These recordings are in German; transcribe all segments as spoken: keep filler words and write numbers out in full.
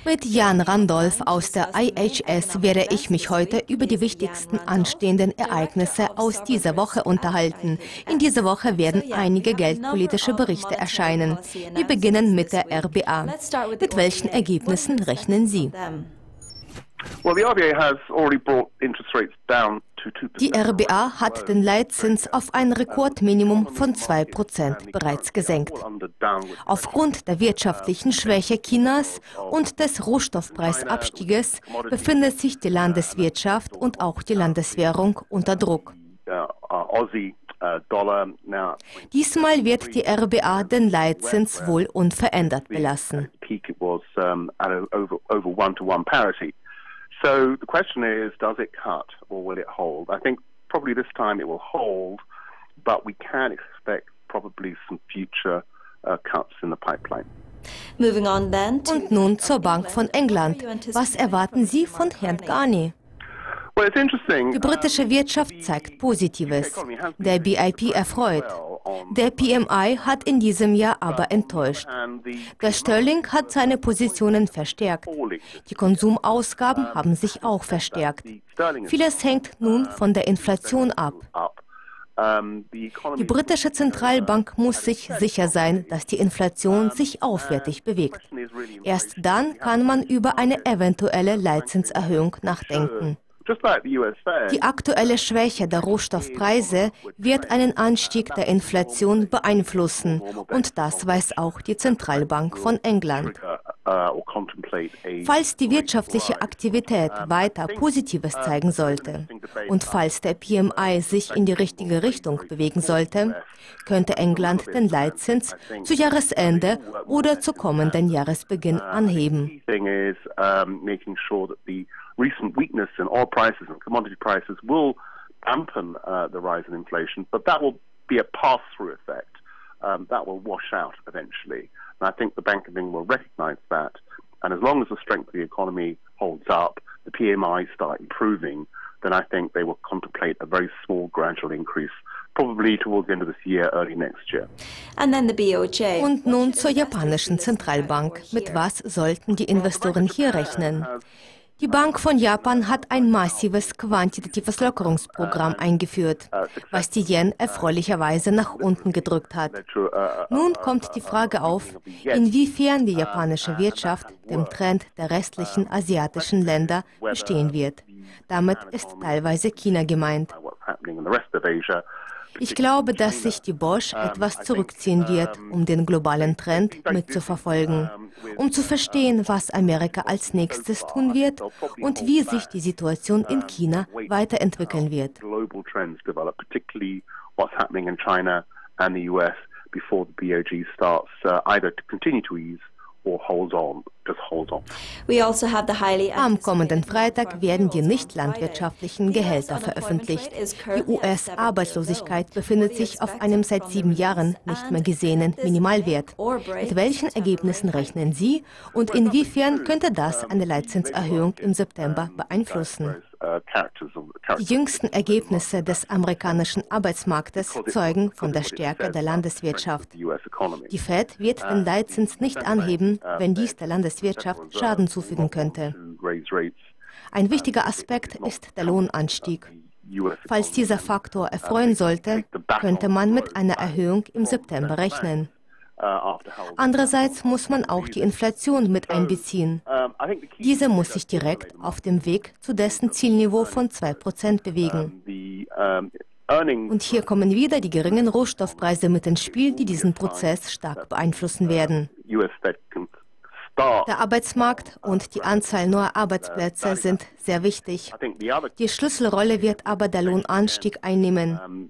Mit Jan Randolph aus der I H S werde ich mich heute über die wichtigsten anstehenden Ereignisse aus dieser Woche unterhalten. In dieser Woche werden einige geldpolitische Berichte erscheinen. Wir beginnen mit der R B A. Mit welchen Ergebnissen rechnen Sie? Die R B A hat den Leitzins auf ein Rekordminimum von zwei Prozent bereits gesenkt. Aufgrund der wirtschaftlichen Schwäche Chinas und des Rohstoffpreisabstieges befindet sich die Landeswirtschaft und auch die Landeswährung unter Druck. Diesmal wird die R B A den Leitzins wohl unverändert belassen. So the question is, does it cut or will it hold? I think probably this time it will hold, but we can expect probably some future uh, cuts in the pipeline. Und nun zur Bank von England. Was erwarten Sie von Herrn Carney? Die britische Wirtschaft zeigt Positives. Der B I P erfreut. Der P M I hat in diesem Jahr aber enttäuscht. Der Sterling hat seine Positionen verstärkt. Die Konsumausgaben haben sich auch verstärkt. Vieles hängt nun von der Inflation ab. Die britische Zentralbank muss sich sicher sein, dass die Inflation sich aufwärtig bewegt. Erst dann kann man über eine eventuelle Leitzinserhöhung nachdenken. Die aktuelle Schwäche der Rohstoffpreise wird einen Anstieg der Inflation beeinflussen, und das weiß auch die Zentralbank von England. Falls die wirtschaftliche Aktivität weiter Positives zeigen sollte und falls der P M I sich in die richtige Richtung bewegen sollte, könnte England den Leitzins zu Jahresende oder zu kommenden Jahresbeginn anheben. Recent weakness in oil prices and commodity prices will dampen uh, the rise in inflation, but that will be a pass-through effect. Um, that will wash out eventually. And I think the Bank of England will recognize that. And as long as the strength of the economy holds up, the P M I start improving, then I think they will contemplate a very small gradual increase, probably towards the end of this year, early next year. And then the B O J. Und nun zur japanischen Zentralbank. Mit was sollten die Investoren hier rechnen? Die Bank von Japan hat ein massives quantitatives Lockerungsprogramm eingeführt, was die Yen erfreulicherweise nach unten gedrückt hat. Nun kommt die Frage auf, inwiefern die japanische Wirtschaft dem Trend der restlichen asiatischen Länder bestehen wird. Damit ist teilweise China gemeint. Ich glaube, dass sich die Bosch etwas zurückziehen wird, um den globalen Trend mitzuverfolgen, um zu verstehen, was Amerika als nächstes tun wird und wie sich die Situation in China weiterentwickeln wird. Am kommenden Freitag werden die nicht landwirtschaftlichen Gehälter veröffentlicht. Die U S-Arbeitslosigkeit befindet sich auf einem seit sieben Jahren nicht mehr gesehenen Minimalwert. Mit welchen Ergebnissen rechnen Sie und inwiefern könnte das eine Leitzinserhöhung im September beeinflussen? Die jüngsten Ergebnisse des amerikanischen Arbeitsmarktes zeugen von der Stärke der Landeswirtschaft. Die Fed wird den Leitzins nicht anheben, wenn dies der Landeswirtschaft Schaden zufügen könnte. Ein wichtiger Aspekt ist der Lohnanstieg. Falls dieser Faktor erfreuen sollte, könnte man mit einer Erhöhung im September rechnen. Andererseits muss man auch die Inflation mit einbeziehen. Diese muss sich direkt auf dem Weg zu dessen Zielniveau von zwei Prozent bewegen. Und hier kommen wieder die geringen Rohstoffpreise mit ins Spiel, die diesen Prozess stark beeinflussen werden. Der Arbeitsmarkt und die Anzahl neuer Arbeitsplätze sind sehr wichtig. Die Schlüsselrolle wird aber der Lohnanstieg einnehmen.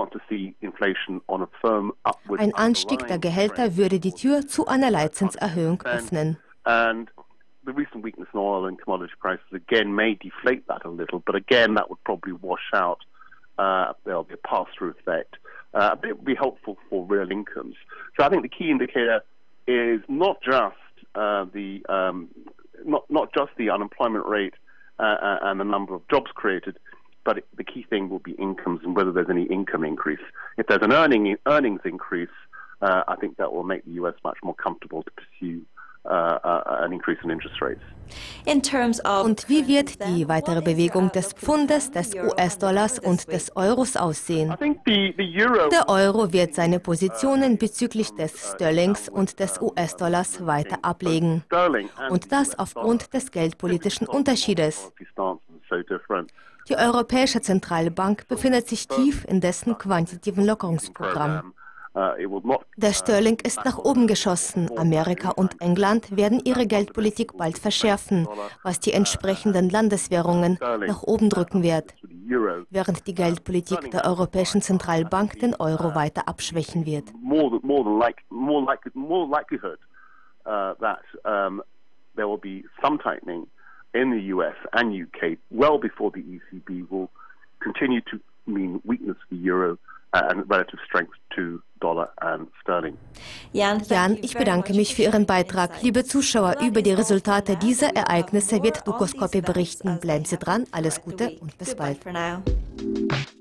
Ein Anstieg der Gehälter würde die Tür zu einer Leitzinserhöhung öffnen. The recent weakness in oil and commodity prices again may deflate that a little, but again that would probably wash out. Uh, there'll be a pass-through effect, uh, but it would be helpful for real incomes. So I think the key indicator is not just uh, the um, not not just the unemployment rate uh, and the number of jobs created, but it, the key thing will be incomes and whether there's any income increase. If there's an earning earnings increase, uh, I think that will make the U S much more comfortable to pursue uh, uh, an increase in interest rates. Und wie wird die weitere Bewegung des Pfundes, des U S-Dollars und des Euros aussehen? Der Euro wird seine Positionen bezüglich des Sterlings und des U S-Dollars weiter ablegen. Und das aufgrund des geldpolitischen Unterschiedes. Die Europäische Zentralbank befindet sich tief in dessen quantitativen Lockerungsprogramm. Der Sterling ist nach oben geschossen. Amerika und England werden ihre Geldpolitik bald verschärfen, was die entsprechenden Landeswährungen nach oben drücken wird, während die Geldpolitik der Europäischen Zentralbank den Euro weiter abschwächen wird. In the U S and U K, well before the E C B, will continue to mean weakness to the euro and relative strength to dollar and sterling. Jan, ich bedanke mich für Ihren Beitrag. Liebe Zuschauer, über die Resultate dieser Ereignisse wird Dukoskope berichten. Bleiben Sie dran, alles Gute und bis bald.